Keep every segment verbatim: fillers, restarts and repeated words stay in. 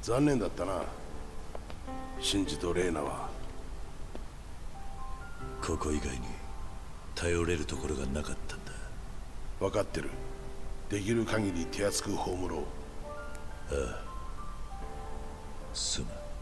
残念だったな、シンジとレイナは。 ここ以外に頼れるところがなかったんだ。 分かってる。できる限り手厚く葬ろう。 ああ、す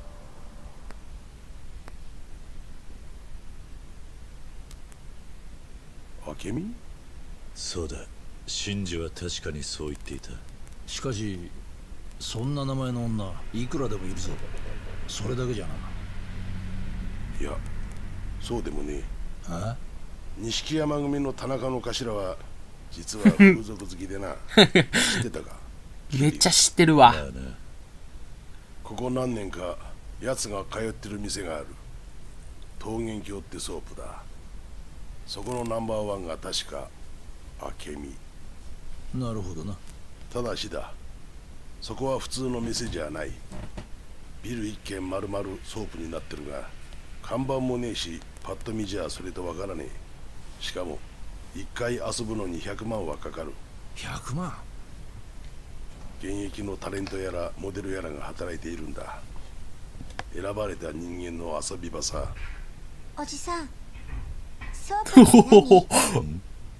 まん。 明美？ そうだ、シンジは確かにそう言っていた。 しかしそんな名前の女いくらでもいるぞ。それだけじゃな。 いや、そうでもねえ。 あ？ 錦山組の田中の頭は実は風俗好きでな。知ってたか？ めっちゃ知ってるわ。 まあな。 ここ何年か奴が通ってる店がある。桃源郷ってソープだ。そこのナンバーワンが確か明美。 なるほどな。 ただしだ、そこは普通の店じゃない。ビル一軒丸々ソープになってるが、看板もねえし、パッと見じゃそれとわからねえ。しかも一回遊ぶのにひゃくまんはかかる。 ひゃくまん？ 現役のタレントやらモデルやらが働いているんだ。選ばれた人間の遊び場さ。 おじさん、ソープって何？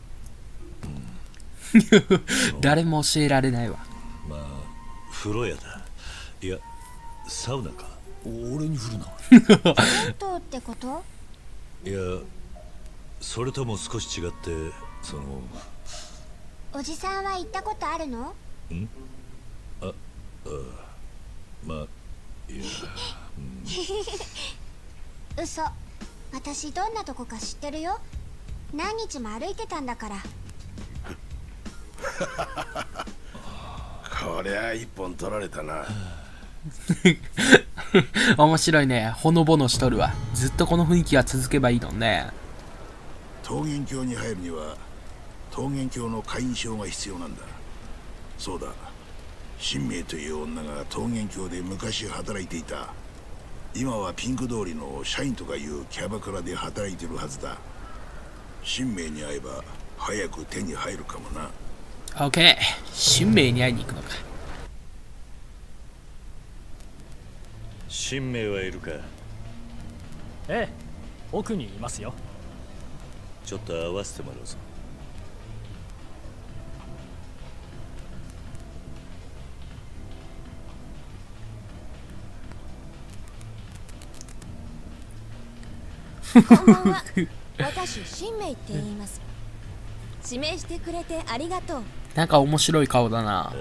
誰も教えられないわ。 まあ風呂屋だ。いや、サウナか。 俺に振るな。 銭湯ってこと？ いや、それとも少し違って、その。 おじさんは行ったことあるの？ ん？あ、ああ、まあ、いや、 うん、嘘。私どんなとこか知ってるよ。何日も歩いてたんだから。 こりゃ一本取られたな。 面白いね。ほのぼのしとるわ。ずっとこの雰囲気が続けばいいのね。 桃源郷に入るには桃源郷の会員証が必要なんだ。そうだ、新明という女が桃源郷で昔働いていた。今はピンク通りの社員とかいうキャバクラで働いてるはずだ。新明に会えば早く手に入るかもな。 オッケー、新明に会いに行くのか。 新明はいるか？ ええ、奥にいますよ。 ちょっと会わせてもらうぞ。 こんばんは。私、新明って言います。指名してくれてありがとう。 なんか面白い顔だな。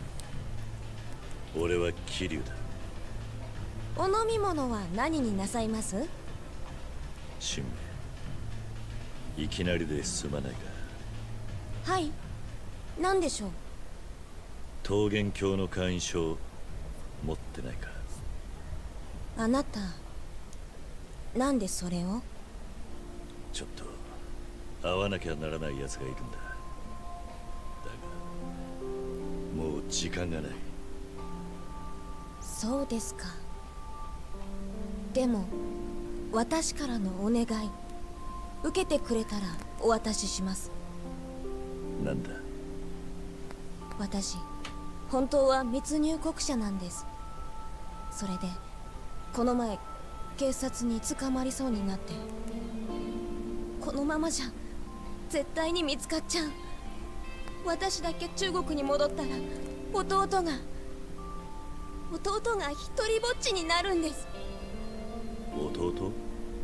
俺は桐生だ。 お飲み物は何になさいます？ 新明、いきなりですまないが。 はい、何でしょう？ 桃源郷の会員証持ってないか？ あなた、なんでそれを？ ちょっと会わなきゃならない奴がいるんだ。だがもう時間がない。 そうですか。でも私からのお願い受けてくれたらお渡しします。 なんだ？ 私本当は密入国者なんです。それでこの前警察に捕まりそうになって、このままじゃ絶対に見つかっちゃう。私だけ中国に戻ったら弟が弟が一人ぼっちになるんです。 弟？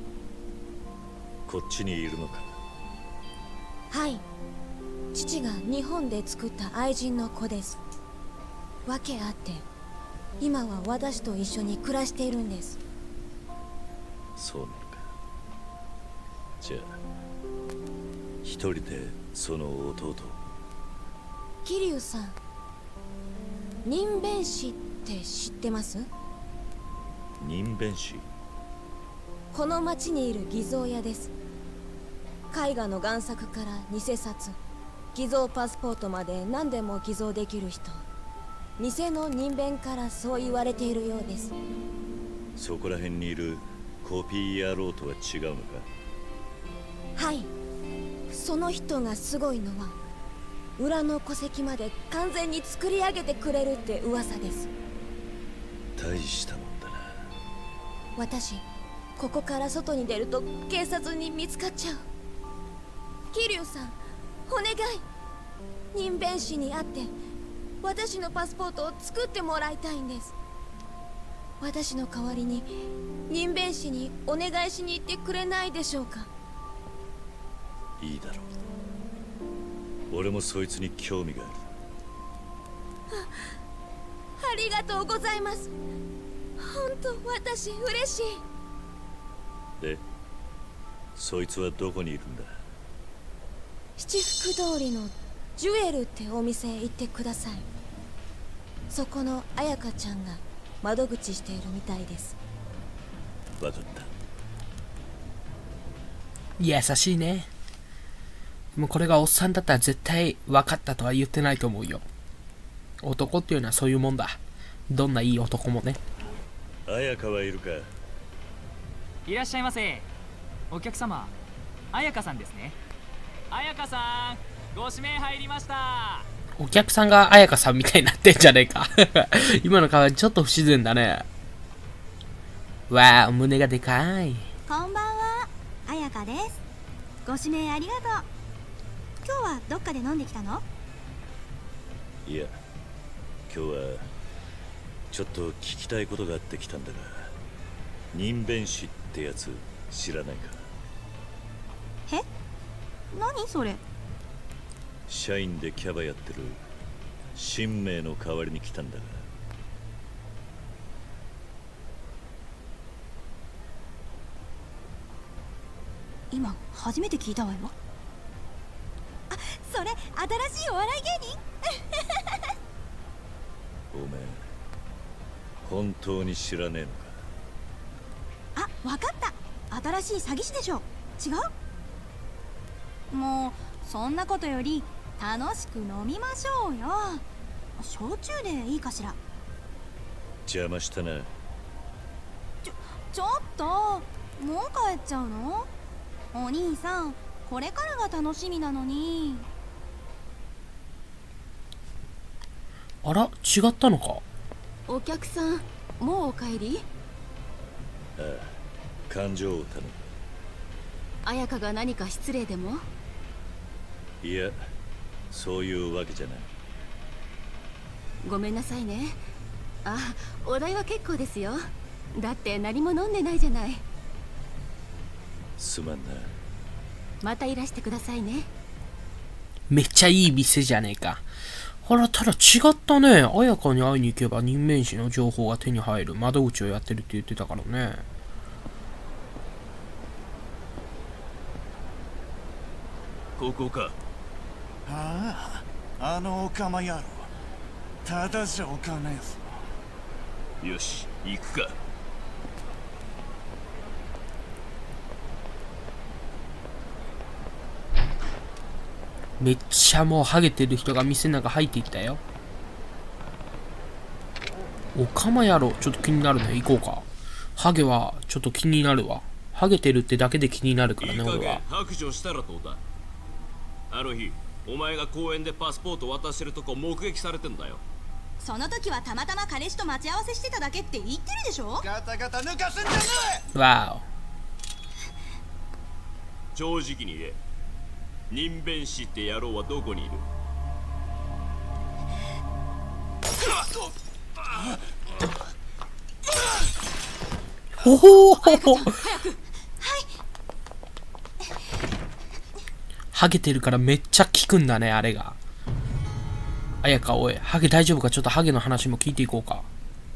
こっちにいるのか？ はい、父が日本で作った愛人の子です。訳あって今は私と一緒に暮らしているんです。 そうなのか。じゃあ一人でその弟を。 桐生さん、人弁師って知ってます？ 人弁師？ この町にいる偽造屋です。絵画の贋作から偽札、偽造パスポートまで何でも偽造できる人。偽の人弁からそう言われているようです。 そこら辺にいるコピー野郎とは違うのか？ はい、その人がすごいのは裏の戸籍まで完全に作り上げてくれるって噂です。 大したもんだな。 私ここから外に出ると警察に見つかっちゃう。桐生さんお願い、任弁士に会って私のパスポートを作ってもらいたいんです。私の代わりに任弁士にお願いしに行ってくれないでしょうか。 いいだろう。俺もそいつに興味がある。 ありがとうございます。本当私嬉しい。 で、そいつはどこにいるんだ？ 七福通りのジュエルってお店へ行ってください。そこの彩香ちゃんが窓口しているみたいです。 わかった。 優しいね。もうこれがおっさんだったら絶対分かったとは言ってないと思うよ。男っていうのはそういうもんだ。どんないい男もね。 彩香はいるか？ いらっしゃいませ。お客様、彩香さんですね。彩香さん、ご指名入りました。 お客さんが彩香さんみたいになってんじゃねえか。今の顔はちょっと不自然だね。わあ、胸がでかい。 こんばんは、彩香です。ご指名ありがとう。今日はどっかで飲んできたの？ いや、今日はちょっと聞きたいことがあってきたんだが、任弁士ってやつ知らないか？ え？何それ？ 社員でキャバやってる新名の代わりに来たんだが。 今初めて聞いたわよ。あ、それ新しいお笑い芸人？ おめえ本当に知らねえのか？ あ、わかった。新しい詐欺師でしょ。違う？もうそんなことより楽しく飲みましょうよ。焼酎でいいかしら？ 邪魔したな。 ちょ、ちょっともう帰っちゃうの？お兄さん、これからが楽しみなのに。 あら、違ったのか？ お客さん、もうお帰り？ ああ、勘定を頼む。 彩香が何か失礼でも？ いや、そういうわけじゃない。 ごめんなさいね。あ、お代は結構ですよ。だって何も飲んでないじゃない。 すまんな。 またいらしてくださいね。 めっちゃいい店じゃねえか。あら、ただ違ったね。彩香に会いに行けば任弁士の情報が手に入る窓口をやってるって言ってたからね。 ここか。 ああ、あのオカマ野郎。ただじゃおかねえぞ。 よし、行くか。 めっちゃもうハゲてる人が店の中入っていったよ。おかま野郎、ちょっと気になるね。行こうか。ハゲはちょっと気になるわ。ハゲてるってだけで気になるからね、俺は。 白状したらどうだ。あの日お前が公園でパスポート渡してるとこ目撃されてんだよ。 その時はたまたま彼氏と待ち合わせしてただけって言ってるでしょ。 ガタガタ抜かすんじゃねえ。わお。正直に言え。任弁士って野郎はどこにいる？ ほほー。 早く。はい。 ハゲてるからめっちゃ効くんだね、あれが。彩香、おい、ハゲ大丈夫か？ちょっとハゲの話も聞いていこうか。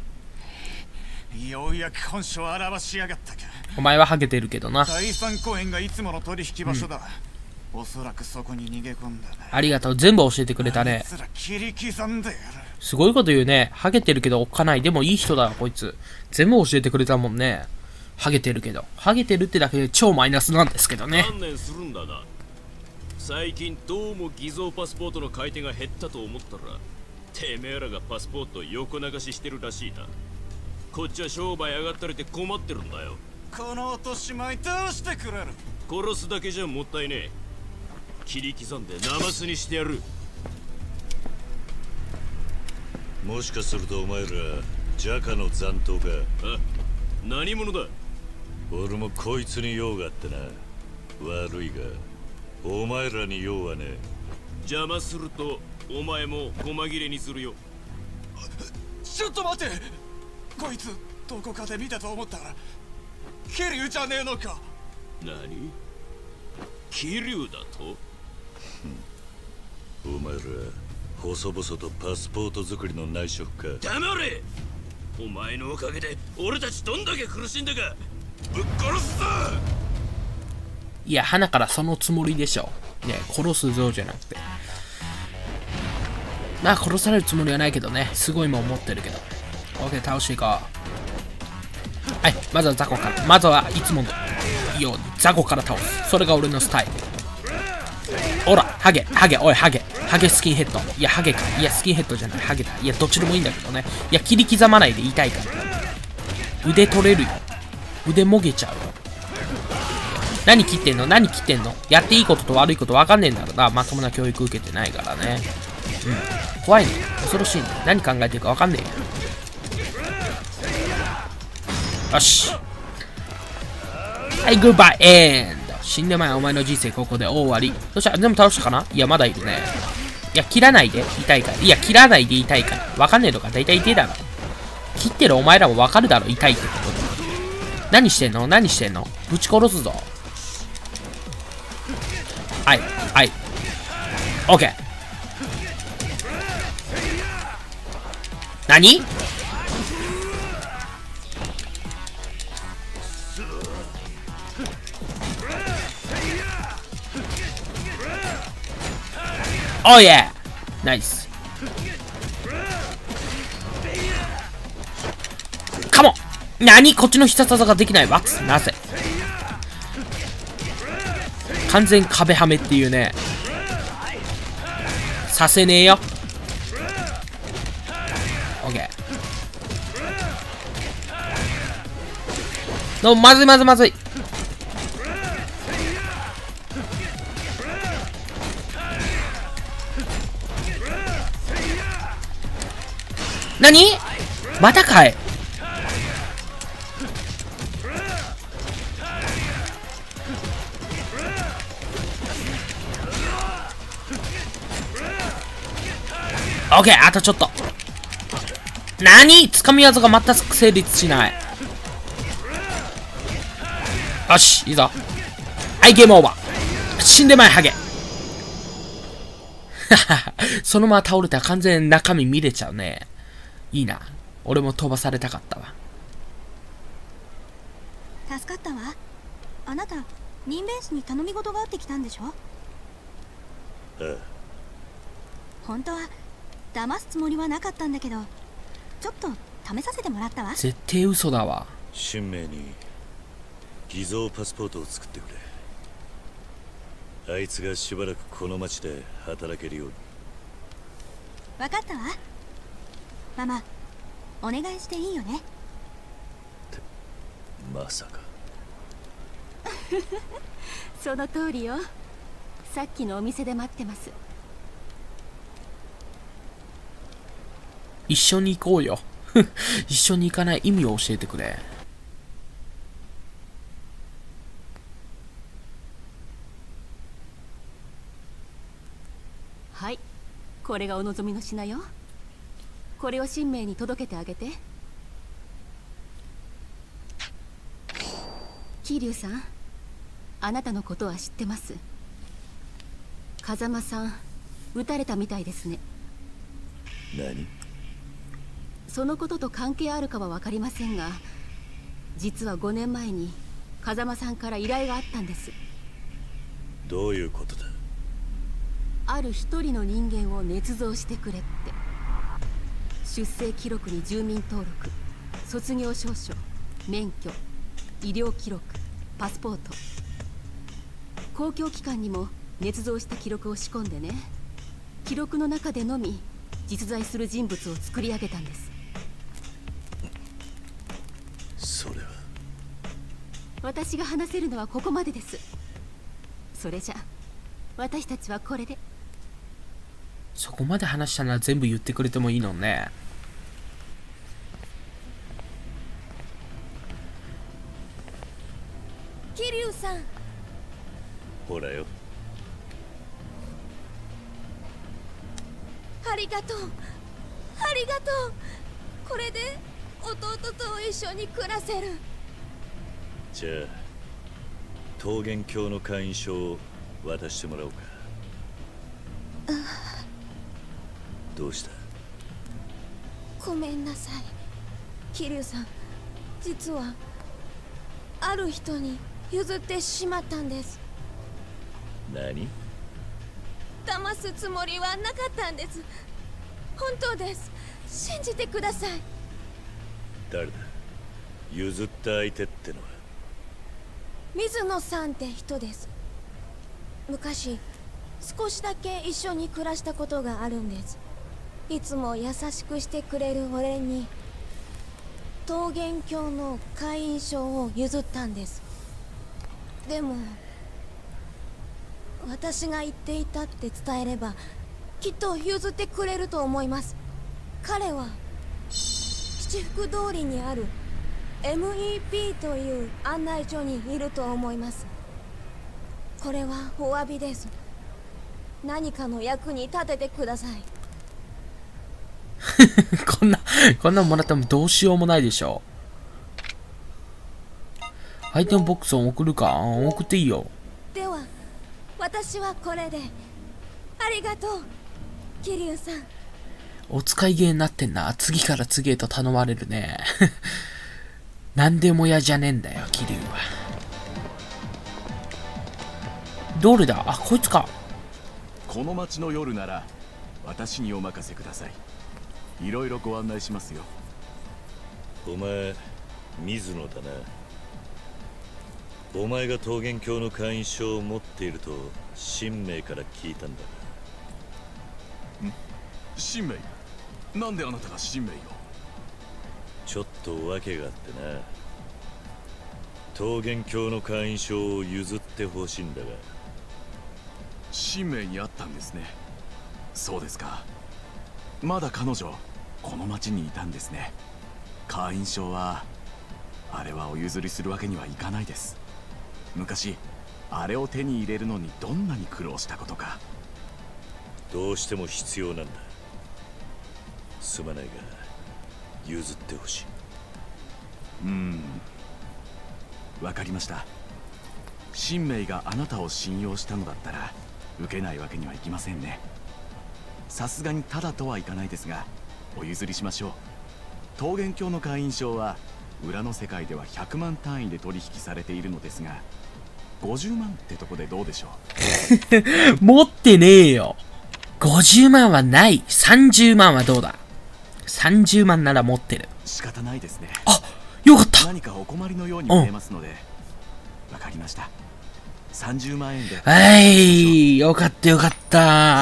ようやく本性を表しやがったか。 お前はハゲてるけどな。 第三公園がいつもの取引場所だ。うん、おそらくそこに逃げ込んだね。 ありがとう、全部教えてくれたね。すごいこと言うね。ハゲてるけどおっかない。でもいい人だわ、こいつ。全部教えてくれたもんね。ハゲてるけど。ハゲてるってだけで超マイナスなんですけどね。 観念するんだが、最近どうも偽造パスポートの買い手が減ったと思ったら、てめえらがパスポートを横流ししてるらしいな。こっちは商売上がったりて困ってるんだよ。 この落とし前どうしてくれる？ 殺すだけじゃもったいねえ。切り刻んでナマスにしてやる。 もしかするとお前らジャカの残党か。 あ、何者だ。 俺もこいつに用があってな。悪いがお前らに用はねえ。 邪魔するとお前も細切れにするよ。 ちょっと待って、こいつどこかで見たと思ったら桐生じゃねえのか。 何、桐生だと。 お前ら細々とパスポート作りの内職か。 黙れ。お前のおかげで俺たちどんだけ苦しんだか。ぶっ殺すぞ。 いや、花からそのつもりでしょ。ね、殺すぞじゃなくて。まあ、殺されるつもりはないけどね。すごいもん持ってるけど。OK、倒していこう。はい、まずは雑魚から。まずはいつものように雑魚から倒す。それが俺のスタイル。ほら、ハゲ、ハゲ、おい、ハゲ。ハゲスキンヘッド。いや、ハゲか。いや、スキンヘッドじゃない。ハゲだ。いや、どっちでもいいんだけどね。いや、切り刻まないで痛いから。腕取れるよ。腕もげちゃうよ。何切ってんの何切ってんの。やっていいことと悪いこと分かんねえんだろうな。まともな教育受けてないからね。うん。怖いね。恐ろしいね。何考えてるか分かんねえよ。よし。はい、グッバイエンド。死んでまいお前の人生ここで終わり。そしたら、でも倒したかな。いや、まだいるね。いや、切らないで痛いから。いや、切らないで痛いから。分かんねえのか。だいたい痛いだろ。切ってるお前らも分かるだろ。痛いってことで。何してんの何してんの。ぶち殺すぞ。はい、はい。オッケー。何？おいえ！ナイス。カモン！何？こっちの必殺技ができないわ。なぜ？完全壁はめっていうね。させねえよ。オッケー。のまずいまずいまずい。何？またかい。オッケー、あとちょっと。何？つかみ技が全く成立しない。よし、いいぞ。はい、ゲームオーバー。死んでまい、ハゲ。そのまま倒れたら完全に中身見れちゃうね。いいな。俺も飛ばされたかったわ。 助かったわ。あなた、任弁士に頼み事があってきたんでしょ？ ああ。 本当は騙すつもりはなかったんだけど、ちょっと試させてもらったわ。 絶対嘘だわ。 神明に偽造パスポートを作ってくれ。あいつがしばらくこの町で働けるように。 分かったわ。ママ、お願いしていいよね。 ってまさか。 その通りよ。さっきのお店で待ってます。 一緒に行こうよ。一緒に行かない意味を教えてくれ。 はい、これがお望みの品よ。これを神明に届けてあげて。桐生さん、あなたのことは知ってます。風間さん、撃たれたみたいですね。 何？ そのことと関係あるかは分かりませんが、実はごねんまえに風間さんから依頼があったんです。 どういうことだ？ ある一人の人間を捏造してくれって。出生記録に住民登録、卒業証書、免許、医療記録、パスポート、公共機関にも捏造した記録を仕込んでね。記録の中でのみ実在する人物を作り上げたんです。 それは私が話せるのはここまでです。それじゃ私たちはこれで。 そこまで話したなら全部言ってくれてもいいのね。 ほらよ。 ありがとう、ありがとう。これで弟と一緒に暮らせる。 じゃあ桃源郷の会員証を渡してもらおうか。どうした？ ごめんなさい、桐生さん。実はある人に譲ってしまったんです。 何？ 騙すつもりはなかったんです。本当です。信じてください。 誰だ？譲った相手ってのは。 水野さんって人です。昔少しだけ一緒に暮らしたことがあるんです。いつも優しくしてくれる俺に桃源郷の会員証を譲ったんです。でも私が言っていたって伝えればきっと譲ってくれると思います。彼は七福通りにある エムイーピー という案内所にいると思います。これはお詫びです。何かの役に立ててください。 こんなこんなんもらってもどうしようもないでしょ。アイテムボックスを送るか。送っていいよ。 では私はこれで。ありがとう桐生さん。 お使い芸になってんな。次から次へと頼まれるね。何でも嫌じゃねえんだよ桐生は。どれだ？あ、こいつか。 この町の夜なら私にお任せください。いろいろご案内しますよ。 お前水野だな。お前が桃源郷の会員証を持っていると神明から聞いたんだが。 ん？神明？なんであなたが神明を？ ちょっと訳があってな。桃源郷の会員証を譲ってほしいんだが。 神明にあったんですね。そうですか。まだ彼女この町にいたんですね。会員証はあれはお譲りするわけにはいかないです。昔あれを手に入れるのにどんなに苦労したことか。 どうしても必要なんだ。すまないが譲ってほしい。 うーん、わかりました。神明があなたを信用したのだったら受けないわけにはいきませんね。さすがにただとはいかないですがお譲りしましょう。桃源郷の会員証は裏の世界ではひゃくまん単位で取引されているのですが、ごじゅうまんってとこでどうでしょう。持ってねえよ。ごじゅうまんはない。さんじゅうまんはどうだ。さんじゅうまんなら持ってる。 仕方ないですね。 あ、よかった。 何かお困りのように見えますので。わかりました。さんじゅうまんえんで。 はい、よかったよかった。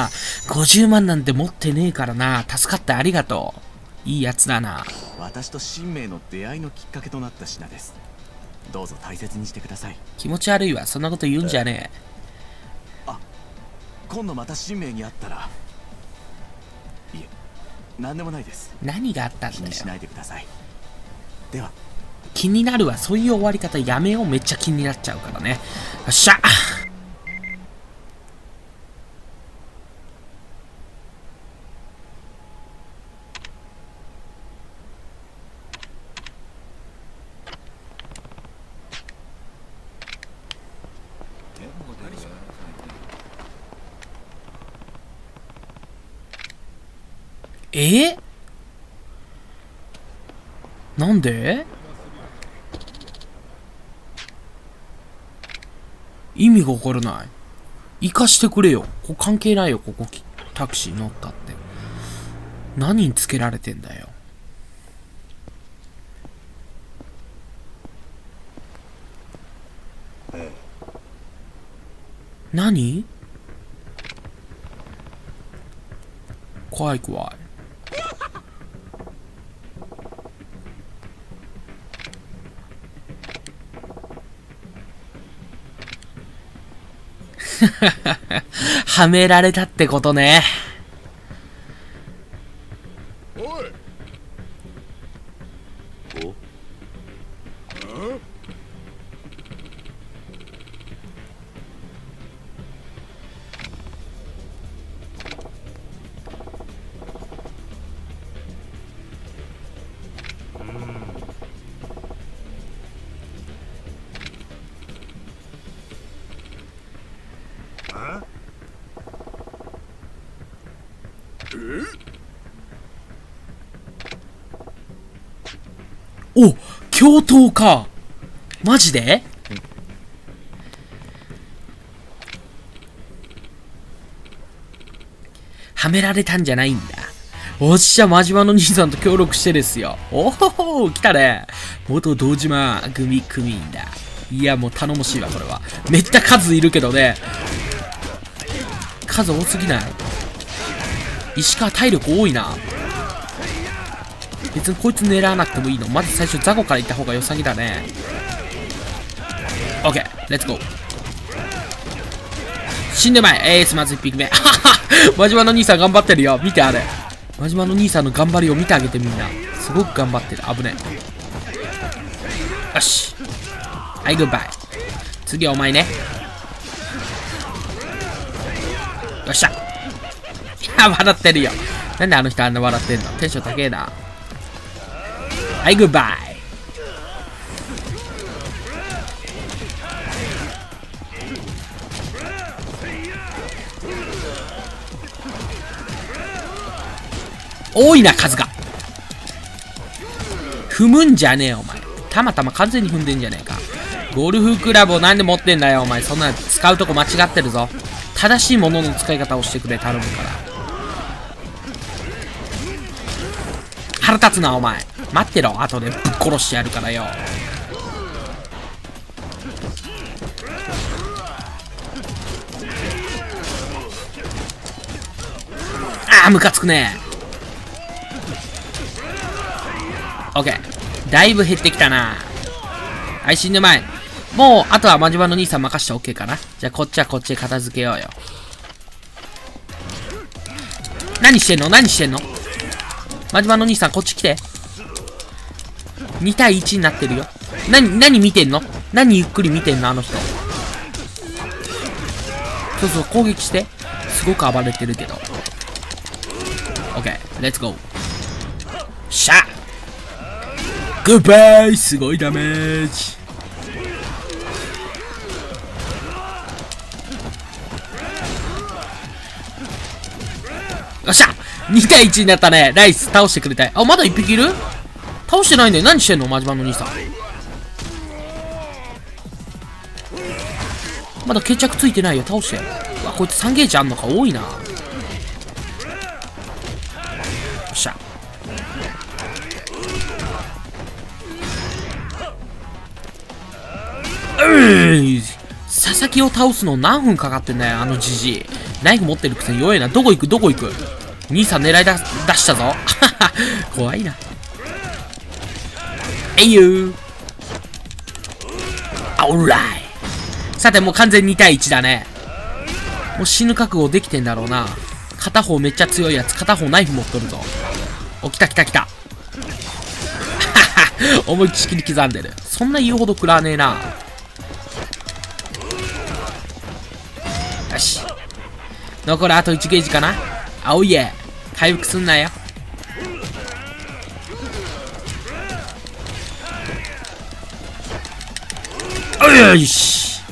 ごじゅうまんなんて持ってねえからな。助かってありがとう。いいやつだな。 私と神明の出会いのきっかけとなった品です。どうぞ大切にしてください。 気持ち悪いわ。そんなこと言うんじゃねえ。 あ、今度また神明に会ったら。いえ、何でもないです。 何があったんだよ。 気にしないでください。では。 気になるわ。そういう終わり方やめよう。めっちゃ気になっちゃうからね。よっしゃ。え？なんで？意味がわからない。生かしてくれよ。ここ関係ないよ。ここタクシー乗ったって。何につけられてんだよ。何？怖い怖い。はめられたってことね。 おい。 お？ お、共闘か。マジで？はめられたんじゃないんだ。おっしゃ、真島の兄さんと協力してですよ。おほほー、来たね。元堂島組組員だ。いや、もう頼もしいわ、これは。めっちゃ数いるけどね。数多すぎない？石川体力多いな。別にこいつ狙わなくてもいいの。まず最初ザコから行った方が良さげだね。オッケー、レッツゴー。死んでまい。エースまずいっぴきめ。はは真島の兄さん頑張ってるよ。見てあれ。真島の兄さんの頑張りを見てあげてみんな。すごく頑張ってる。危ねえ。よし。はい、グッバイ。次はお前ね。よっしゃ。いや、笑ってるよ。なんであの人あんな笑ってんの？テンション高えな。はい、グッバイ。多いな、数が。踏むんじゃねえよ、お前。たまたま完全に踏んでんじゃねえか。ゴルフクラブをなんで持ってんだよ、お前。そんな使うとこ間違ってるぞ。正しいものの使い方をしてくれ、頼むから。腹立つな、お前。待ってろ、後でぶっ殺してやるからよ。あー、ムカつくね。オッケー。だいぶ減ってきたな。はい、死んでまい。もう、あとは真島の兄さん任して OK かな。じゃあ、こっちはこっちで片付けようよ。何してんの？何してんの？真島の兄さん、こっち来て。に対いちになってるよ。何、何見てんの？何ゆっくり見てんのあの人。そうそう、攻撃して。すごく暴れてるけど。OK、レッツゴー。しゃあグッバイ。すごいダメージ。よっしゃ !に対いちになったね。ナイス。倒してくれたい。あ、まだいっぴきいる？倒してないね。何してんの真島の兄さん。まだ決着ついてないよ。倒して。うわ、こいつさんゲージあんのか。多いな。よっしゃ。佐々木を倒すの何分かかってんだよ、あのじじい。ナイフ持ってるくせに弱いな。どこ行くどこ行く兄さん狙い出出したぞ。怖いな。えいよー。あ、オーライ。さて、もう完全に対いちだね。もう死ぬ覚悟できてんだろうな。片方めっちゃ強いやつ、片方ナイフ持っとるぞ。お、来た来た来た。思いっきり刻んでる。そんな言うほど食らわねえな。よし。残るあといちゲージかな。あおいえ。回復すんなよ。よし。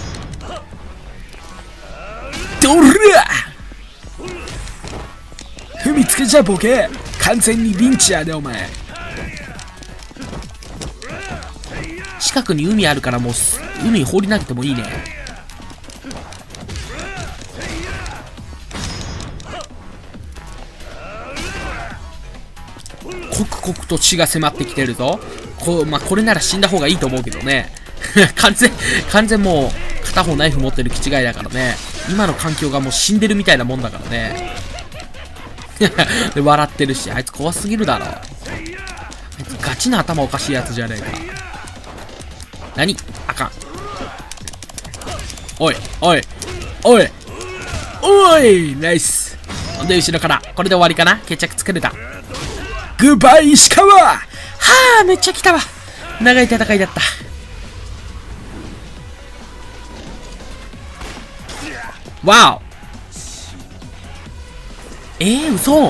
どら踏みつけちゃボケ。完全にリンチやでお前。近くに海あるからもう海に放り投げてもいいね。刻々と血が迫ってきてるぞ。こ, まあ、これなら死んだ方がいいと思うけどね。完全完全もう片方ナイフ持ってる気違いだからね。今の環境がもう死んでるみたいなもんだからね。で笑ってるし、あいつ怖すぎるだろ。あいつガチな頭おかしいやつじゃねえか。何？あかん。おいおいおいおいナイス。ほんで後ろからこれで終わりかな。決着つけれた。グッバイ石川。はあ、めっちゃ来たわ。長い戦いだった。わお。えー、嘘。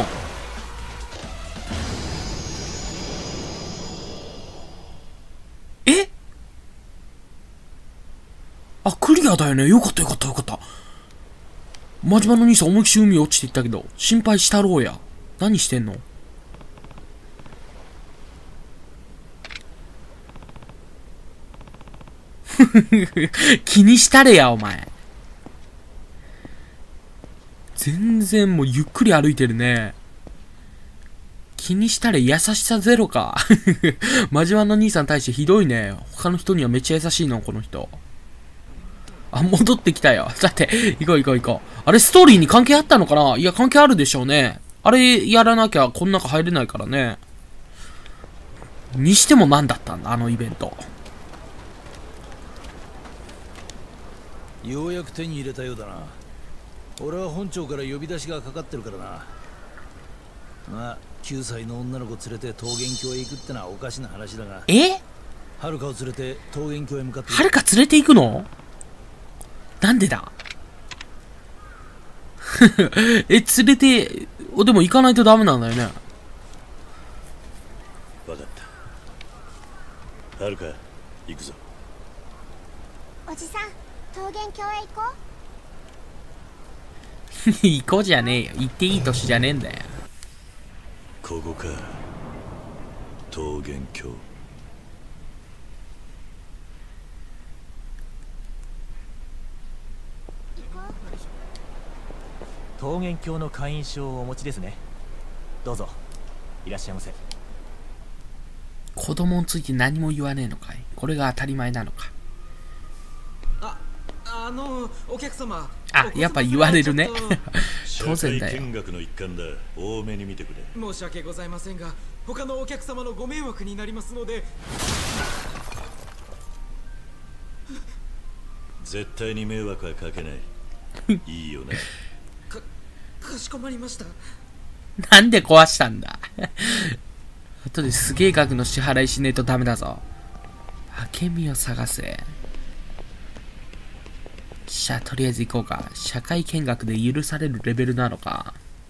え？あ、クリアだよね。よかったよかったよかった。真島の兄さん思いっきり海落ちていったけど、心配したろうや。何してんの？ 気にしたれや、お前。全然もうゆっくり歩いてるね。気にしたれ、優しさゼロか。マジワンの兄さんに対してひどいね。他の人にはめっちゃ優しいの、この人。あ、戻ってきたよ。さて、行こう行こう行こう。あれ、ストーリーに関係あったのかな？いや、関係あるでしょうね。あれ、やらなきゃこの中入れないからね。にしても何だったんだ、あのイベント。 ようやく手に入れたようだな。俺は本庁から呼び出しがかかってるからな。まあ、きゅうさいの女の子連れて桃源郷へ行くってのはおかしな話だが。 え？ はるかを連れて桃源郷へ向かって。 はるか連れて行くの？なんでだ？え、連れて、でも行かないとダメなんだよね。 わかった。はるか、行くぞ。 おじさん、桃源郷へ行こう。行こうじゃねえよ。行っていい年じゃねえんだよ。 ここか。桃源郷。 桃源郷の会員証をお持ちですね。どうぞいらっしゃいませ。 子供について何も言わねえのかい。これが当たり前なのか。 あ、あのお客様。 あ、やっぱ言われるね。当然だよ。 社会見学の一環だ。多めに見てくれ。 申し訳ございませんが、他のお客様のご迷惑になりますので。 絶対に迷惑はかけない。いいよね。 か、かしこまりました。 なんで壊したんだ。後ですげえ額の支払いしねえとダメだぞ。明美を探せ。じゃあとりあえず行こうか。社会見学で許されるレベルなのか。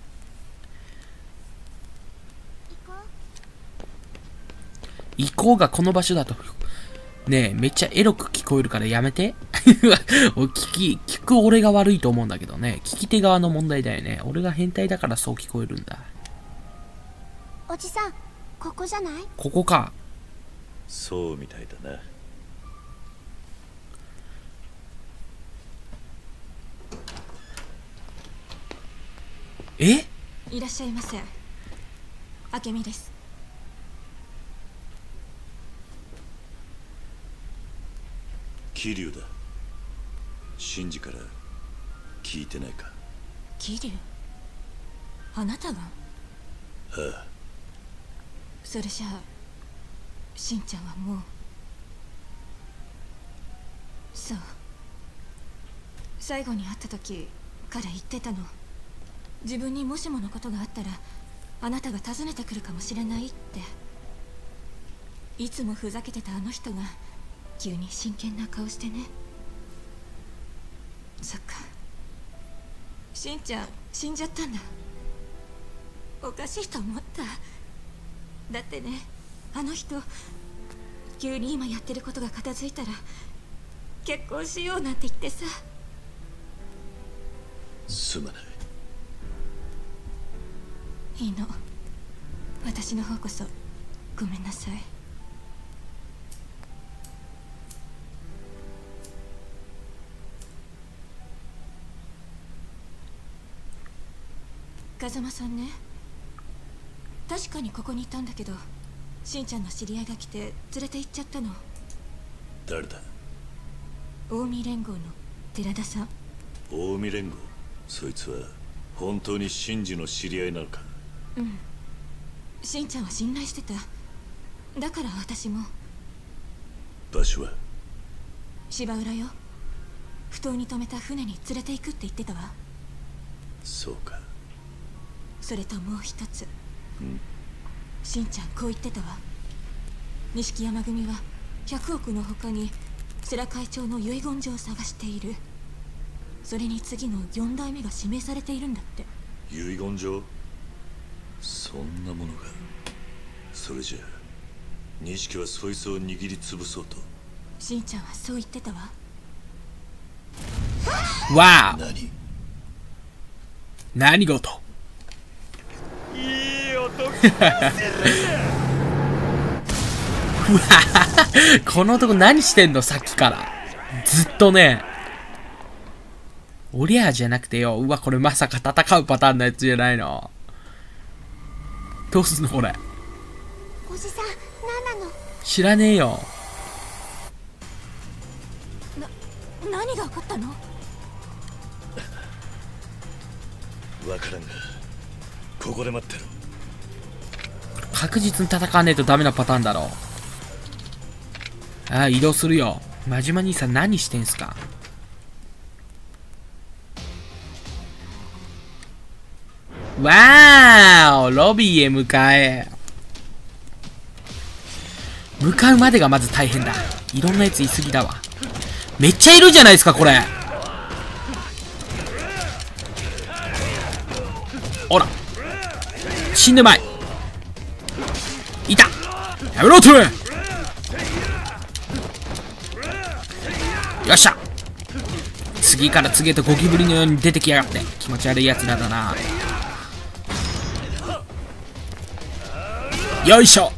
行こうがこの場所だと。ねえ、めっちゃエロく聞こえるからやめて。聞き、聞く俺が悪いと思うんだけどね。聞き手側の問題だよね。俺が変態だからそう聞こえるんだ。 おじさん、ここじゃない？ ここか。 そうみたいだな。 え？ いらっしゃいませ。明美です。 桐生だ。シンジから聞いてないか？ 桐生？あなたが？ ああ。 それじゃあしんちゃんはもう。そう、最後に会った時彼言ってたの。自分にもしものことがあったらあなたが訪ねてくるかもしれないって。いつもふざけてたあの人が急に真剣な顔してね。そっか、しんちゃん死んじゃったんだ。おかしいと思った。だってね、あの人急に今やってることが片付いたら結婚しようなんて言ってさ。 すまない。 いいの、私の方こそごめんなさい。風間さんね、確かにここにいたんだけど、しんちゃんの知り合いが来て連れて行っちゃったの。 誰だ？ 近江連合の寺田さん。 近江連合？そいつは本当にシンジの知り合いなのか？ うん、しんちゃんは信頼してた。だから私も。 場所は？ 芝浦よ。埠頭に止めた船に連れて行くって言ってたわ。 そうか。 それともう一つ。 ん？ しんちゃんこう言ってたわ。錦山組はひゃくおくの他に世良会長の遺言状を探している。それに次のよん代目が指名されているんだって。 遺言状？そんなものが。それじゃあ錦はそいつを握りつぶそうと。 しんちゃんはそう言ってたわ。 わあ、 何何事？ いい音この男何してんのさっきから。 ずっとね、おりゃーじゃなくてよ、うわ、これまさか戦うパターンのやつじゃないの。どうすんのこれ。 おじさん、何なの？ 知らねえよ。 な、何が起こったの？ わからんが、ここで待ってろ。 確実に戦わねえとダメなパターンだろ。ああ、移動するよ。真島兄さん何してんすか？わーお、ロビーへ向かえ。向かうまでがまず大変だ。いろんなやついすぎだわ。めっちゃいるじゃないですかこれ。ほら、死んでまい。いた。やめろって。よっしゃ。次から次へとゴキブリのように出てきやがって。気持ち悪いやつらだな。よいしょ。よ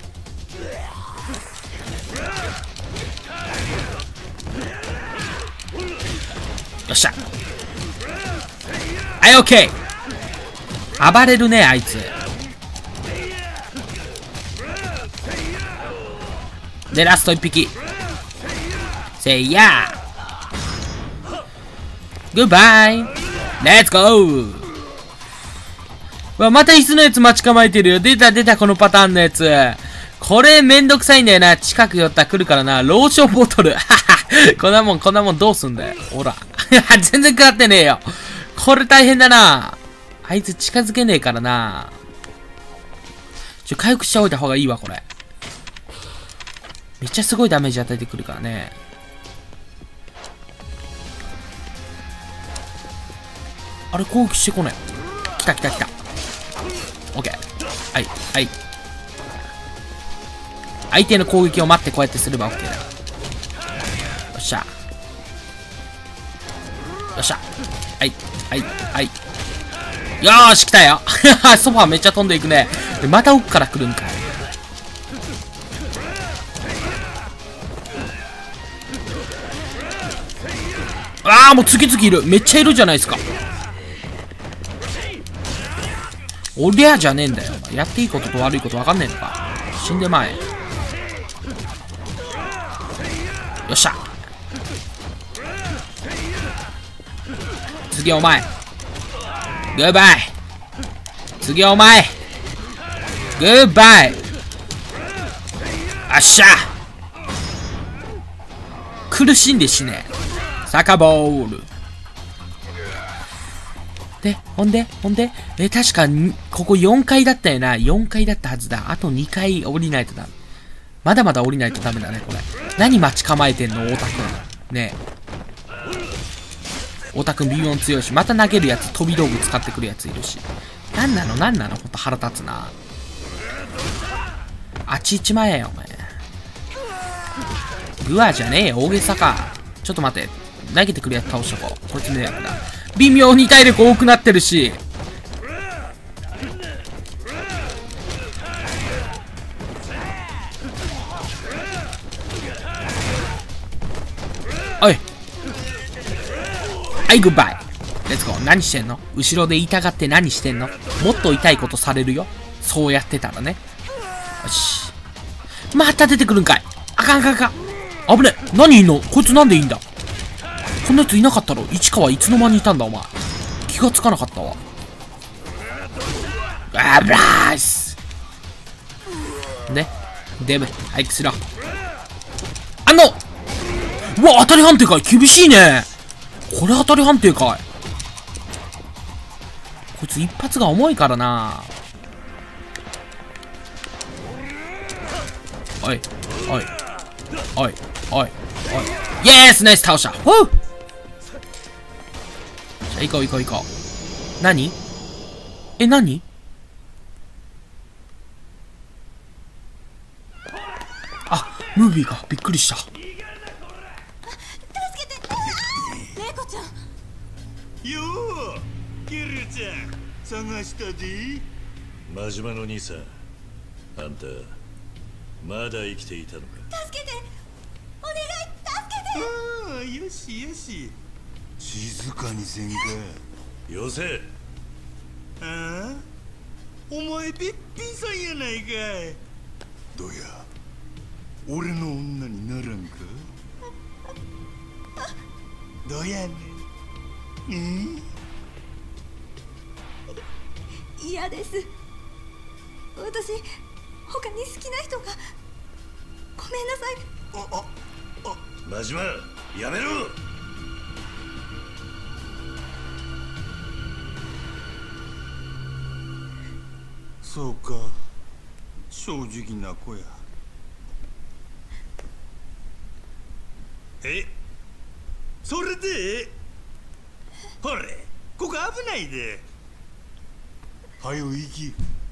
っしゃ。はい、オッケー。暴れるねあいつ。でラスト一匹。せいやグッバイ。レッツゴー。わ、また椅子のやつ待ち構えてるよ。出た出た、このパターンのやつ。これめんどくさいんだよな。近く寄ったら来るからな。ローションボトル。こんなもんこんなもんどうすんだよ。ほら。全然食らってねえよ。これ大変だな。あいつ近づけねえからな。ちょ、回復しておいた方がいいわ、これ。めっちゃすごいダメージ与えてくるからね。あれ、攻撃してこない。来た来た来た。オッケー。はい、はい。相手の攻撃を待ってこうやってすれば OK だ。よっしゃ。よっしゃ。はい、はい、はい。よーし、来たよ。ソファーめっちゃ飛んでいくね。でまた奥から来るんかい。ああ、もう次々いる。めっちゃいるじゃないですか。おりゃじゃねえんだよ。やっていいことと悪いこと分かんねえのか。死んでまえ。よっしゃ。次お前。グッバイ。次お前。グッバイ。あっしゃ。苦しんで死ね。サカボール。で、ほんで、ほんで、え、確かに、ここよんかいだったよな。よんかいだったはずだ。あとにかい降りないとダメ。まだまだ降りないとダメだね、これ。何待ち構えてんの、太田くん。ねえ。太田くん微妙に強いし、また投げるやつ、飛び道具使ってくるやついるし。なんなの、なんなの、ほんと腹立つな。あっち行っちまえよ、お前。グアじゃねえよ、大げさか。ちょっと待って。投げてくるやつ倒しとこう。こいつ迷惑だ。微妙に体力多くなってるし。おい。はい、グッバイ。レッツゴー。何してんの？後ろで痛がって何してんの？もっと痛いことされるよ。そうやってたらね。よし。また出てくるんかい。あかんあかんあかん。危ねえ。何いんの？こいつなんでいいんだ？こんなやついなかったろ。市川いつの間にいたんだお前。気がつかなかったわ。あブラースでデブ早くしろ。あのうわ当たり判定かい。厳しいね。これ当たり判定かい。こいつ一発が重いからな。おいおいおいおいおいイエースナイス倒した。フォー行こう行こう行こう。何？え、何？あ、ムービーか。びっくりした。助けて。レイコちゃん。 よー、キルちゃん、探したで。真島の兄さん、あんたまだ生きていたのか。 助けて。お願い、助けて。 ああ、よしよし。静かにせんか。 よせ。 ああ、お前べっぴんさんやないかい。どうや、俺の女にならんか。どうやねん。うん、 嫌です。私他に好きな人が。ごめんなさい。 あああ、 真島、やめろ。 そうか、正直な子や。え、それでほれ、ここ危ないで。はよ行き。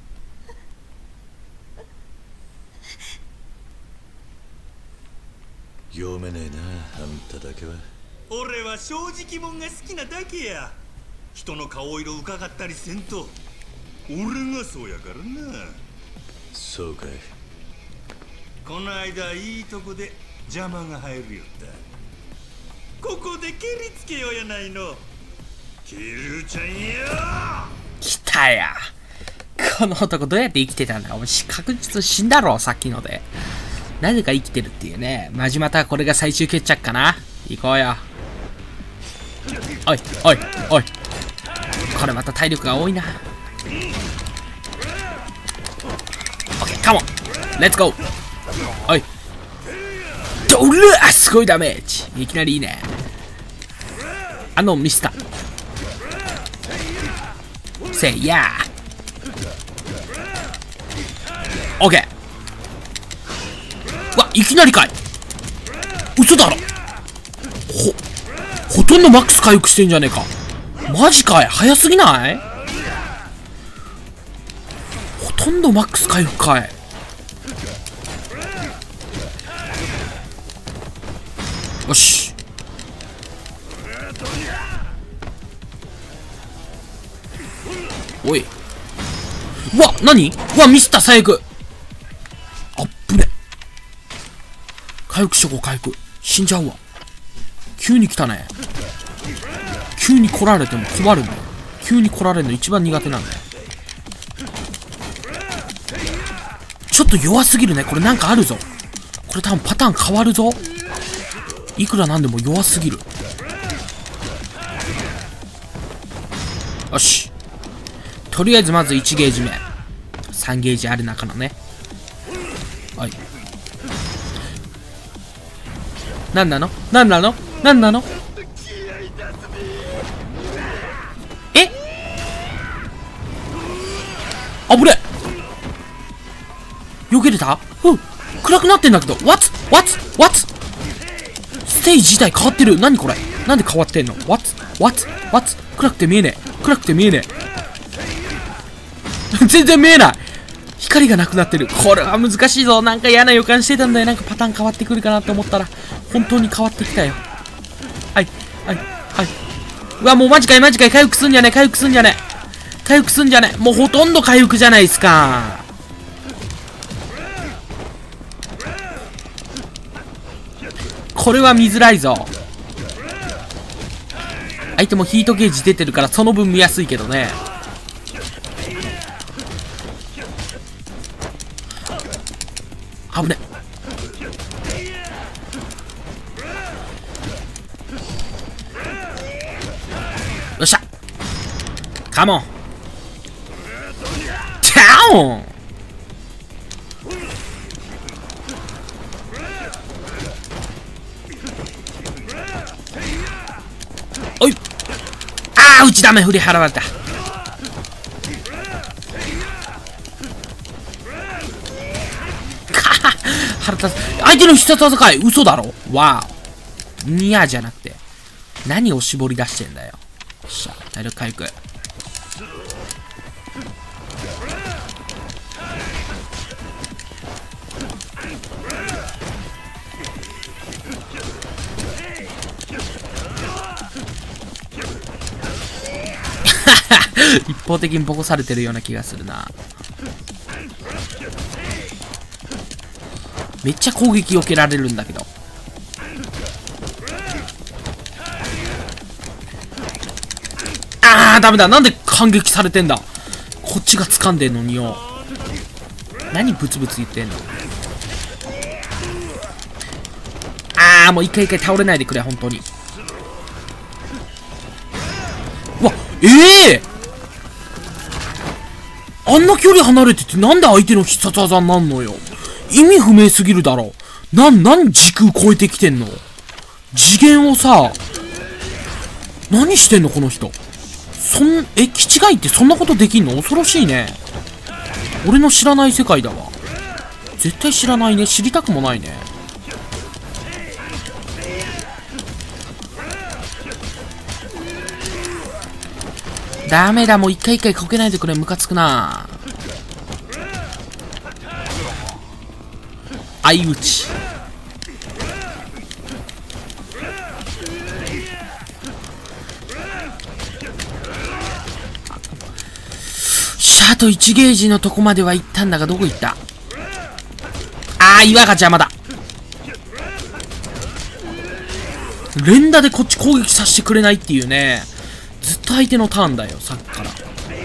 読めねえな、あんただけは。 俺は正直者が好きなだけや。人の顔色伺ったりせんと。俺がそうやからな。 そうかい。 この間いいとこで邪魔が入るよった。ここで蹴りつけようやないの。ケルちゃんや。 来たや。この男どうやって生きてたんだ。お前確実に死んだろ、さっきので。なぜか生きてるっていうね。マジまたこれが最終決着かな。行こうよ。おいおいおい、これまた体力が多いな。オッケー、カモンレッツゴー。おいドルー、すごいダメージ。いきなりいいね。あのミスターせいやー。オッケー。わ、いきなりかい。嘘だろ。ほほとんどマックス回復してんじゃねえか。マジかい、早すぎない？ほとんどマックス回復かい。よし。おい。うわ、何？うわ、ミスった、最悪。あっぶね。回復しとこう、回復。死んじゃうわ。急に来たね。急に来られても困るんだよ。急に来られるの一番苦手なんだよ。ちょっと弱すぎるね。これなんかあるぞ。これ多分パターン変わるぞ。いくらなんでも弱すぎる。よし。とりあえずまずいちゲージ目。さんゲージある中のね。はい。なんなのなんなのなんなのえあぶれ避けれたうん。暗くなってんだけど。What? What? What? ステージ自体変わってる。何これなんで変わってんの ?What? What? What? 暗くて見えねえ。暗くて見えねえ。全然見えない。光がなくなってる。これは難しいぞ。なんか嫌な予感してたんだよ。なんかパターン変わってくるかなって思ったら、本当に変わってきたよ。はい、はい、はい。うわ、もうマジかい、マジかい。回復すんじゃねえ、回復すんじゃねえ。回復すんじゃねえ。もうほとんど回復じゃないですか。これは見づらいぞ。相手もヒートゲージ出てるからその分見やすいけどね。危ね。よっしゃ。カモン。チャオン。おい。ああ、うちダメ。振り払われた。腹立つ。相手の必殺技かい。嘘だろ。わーお。ニアじゃなくて何を絞り出してんだよ。よっしゃ、体力回復。一方的にボコされてるような気がするな。めっちゃ攻撃避けられるんだけど。 あー、ダメだ。なんで反撃されてんだ。こっちが掴んでんのによ。何ブツブツ言ってんの。あー、もう一回一回倒れないでくれ、本当に。うわ、ええー、あんな距離離れててなんで相手の必殺技になんのよ。意味不明すぎるだろ。なん、なん時空超えてきてんの。次元をさ、何してんのこの人。そん、え、気違いってそんなことできんの？恐ろしいね。俺の知らない世界だわ。絶対知らないね。知りたくもないね。ダメだ、もう一回一回こけないでくれ。ムカつくな。相打ち。シャートいちゲージのとこまでは行ったんだが、どこ行った？あー、岩が邪魔だ。連打でこっち攻撃させてくれないっていうね。ずっと相手のターンだよ、さっきから。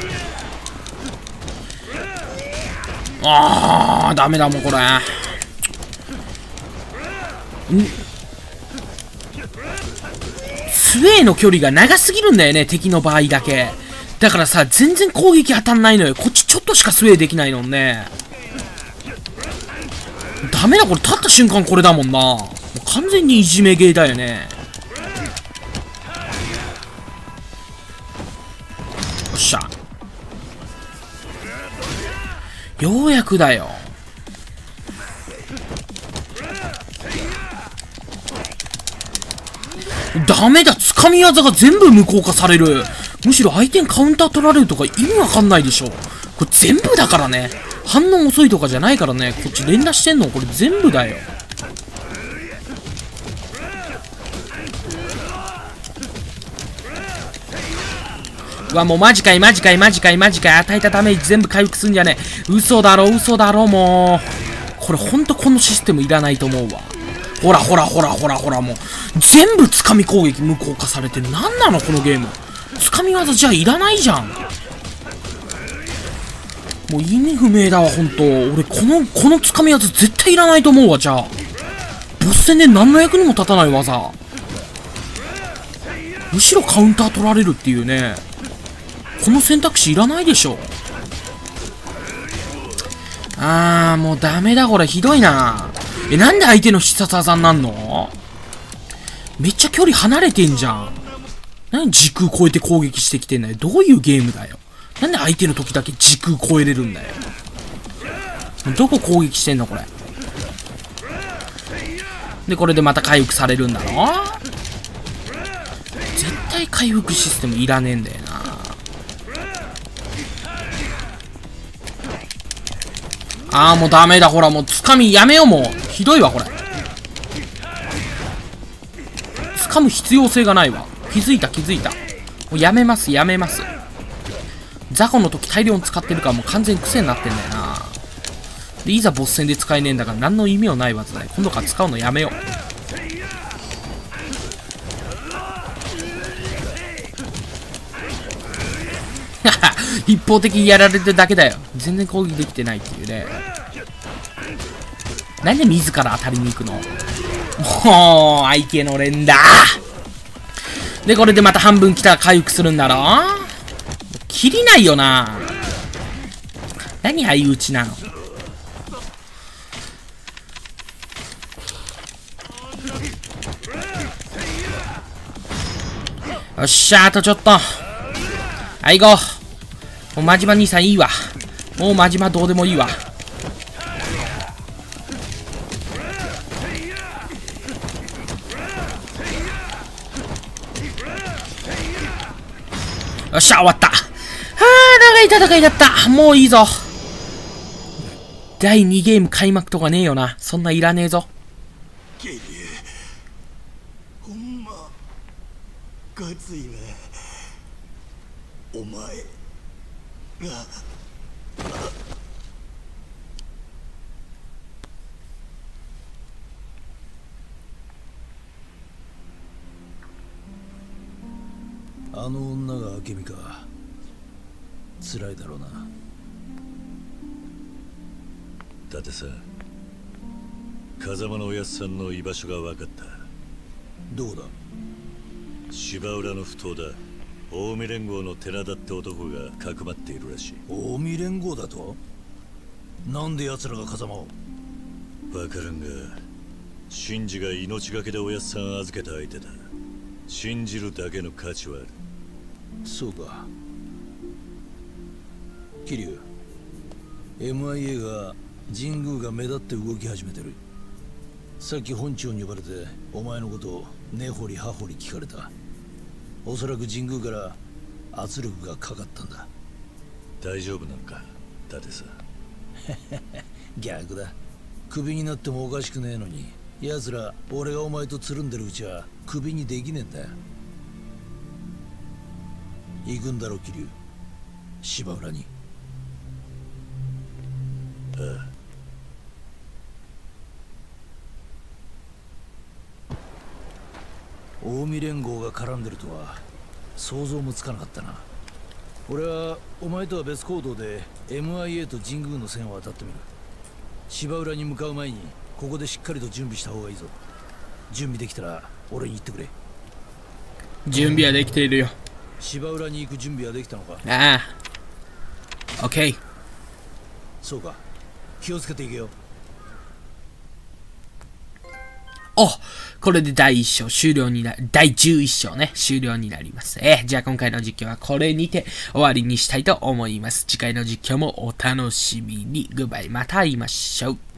あー、ダメだもんこれ。んスウェーの距離が長すぎるんだよね、敵の場合だけ。だからさ、全然攻撃当たんないのよ。こっちちょっとしかスウェーできないのね。ダメだ、これ立った瞬間これだもんな。もう完全にいじめゲーだよね。よっしゃ。ようやくだよ。ダメだ、つかみ技が全部無効化される。むしろ相手にカウンター取られるとか意味わかんないでしょ。これ全部だからね。反応遅いとかじゃないからね。こっち連打してんのこれ全部だよ。うわ、もうマジかいマジかいマジかいマジかい。与えたダメージ全部回復すんじゃねえ。嘘だろ嘘だろ。もうこれほんとこのシステムいらないと思うわ。ほらほらほらほらほら、もう全部つかみ攻撃無効化されて、なんなのこのゲーム。つかみ技じゃあいらないじゃん。もう意味不明だわ、ほんと。俺このこのつかみ技絶対いらないと思うわ。じゃあボス戦で何の役にも立たない技。むしろカウンター取られるっていうね。この選択肢いらないでしょ。あー、もうダメだこれ。ひどいな。え、なんで相手の必殺技になんの？めっちゃ距離離れてんじゃん。何時空超えて攻撃してきてんだよ。どういうゲームだよ。なんで相手の時だけ時空超えれるんだよ。どこ攻撃してんのこれ。で、これでまた回復されるんだろ。絶対回復システムいらねえんだよな。あー、もうダメだ。ほら、もうつかみやめよう。もうひどいわこれ。つかむ必要性がないわ。気づいた気づいた。もうやめますやめます。雑魚の時大量に使ってるからもう完全に癖になってんだよな。で、いざボス戦で使えねえんだから何の意味もない技だよ。今度から使うのやめよう。一方的にやられてるだけだよ。全然攻撃できてないっていうね。なんで自ら当たりに行くの。もう相手の連打で、これでまた半分来たら回復するんだろ。切りないよな。何相打ちなの。よっしゃ、あとちょっと。はい、行こう。もう真島兄さんいいわ。もう真島どうでもいいわ。よっしゃ、終わった。はあ、長い戦いだった。もういいぞ。だいにゲーム開幕とかねえよな。そんないらねえぞ。 ケリー、ほんまガツいね。お前があの女が明美か。辛いだろうな。 だってさ、風間のおやっさんの居場所が分かった。 どこだ？ 芝浦の不当だ。近江連合の寺田って男がかくまっているらしい。 近江連合だと？なんで奴らが風間を？ 分からんが、シンジが命がけでおやっさん預けた相手だ。信じるだけの価値はある。 そうか。桐生、 エムアイエー が神宮が目立って動き始めてる。さっき本庁に呼ばれてお前のことを根掘り葉掘り聞かれた。おそらく神宮から圧力がかかったんだ。 大丈夫なのか、伊達さん。 逆だ。クビになってもおかしくねえのに、奴ら俺がお前とつるんでるうちはクビにできねえんだよ。行くんだろ桐生、芝浦に。 ああ。 近江連合が絡んでるとは想像もつかなかったな。俺はお前とは別行動で エムアイエー と神宮の線を当たってみる。芝浦に向かう前にここでしっかりと準備した方がいいぞ。準備できたら俺に言ってくれ。 準備はできているよ。 芝浦に行く準備はできたのか？ ああ、 OK。 そうか、気をつけていけよ。 お、これでだいいっ章終了にな、だいじゅういっ章ね、終了になります。えー、じゃあ今回の実況はこれにて終わりにしたいと思います。次回の実況もお楽しみに。グッバイ、また会いましょう。